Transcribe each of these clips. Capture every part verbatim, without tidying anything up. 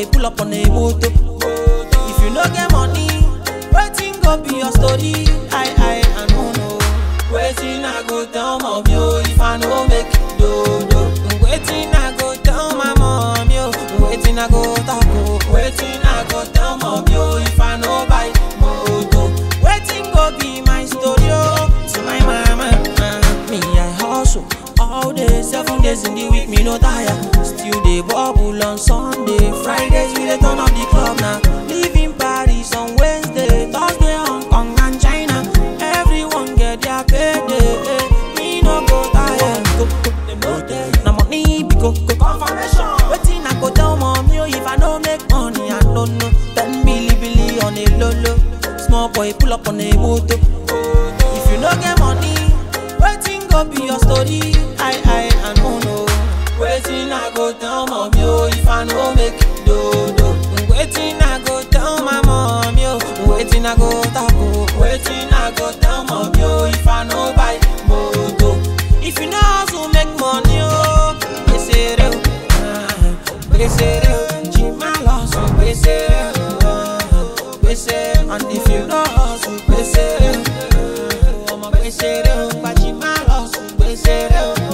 boy pull up on a moto. If you no get money, waiting go be your story. I, I, I don't know. Waiting I go tell mom yo if I no make it do do. Waiting I go tell my mom yo. Waiting I go talk. Waiting I go tell mom yo if I no buy moto. Waiting go be my story yo. To my mama, uh, me I hustle all day, seven days in the week, me no tire. Still dey bubble on Sunday, Fridays we dey turn up the club now. Live in Paris on Wednesday, Thursday Hong Kong and China. Everyone get their payday, eh. Me no go tire. Go go, them no tell you. Na money be go go. Confirmation. Wetin I go tell mommy oh, if I no make money I don't know. Ten billy billy on a lolo. Small boy pull up on a moto. If you no get money, waiting go be your story. I, I, I don't know. Waiting I go tell mom yo if I no make it do do. Waiting I go tell my mom yo. Waiting I go taco. Waiting I go tell mom yo if I no buy moto. If you know how to make money yo, bese re, bese re, chima loss, bese re, bese. And if you know how to bese re, I'm a bese re, but chima loss, bese re.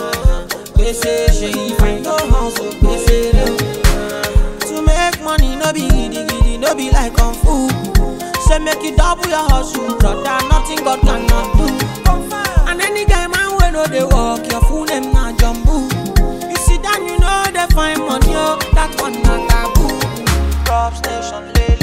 If I know how to bese re. To make money no be giddy giddy, no be like kung fu. Say make you double your hustle, brother, nothing God cannot do. And any guy man when no they walk, your fool them na jumbo. You sit down, you know they find money, oh, that one not taboo. Drop station late.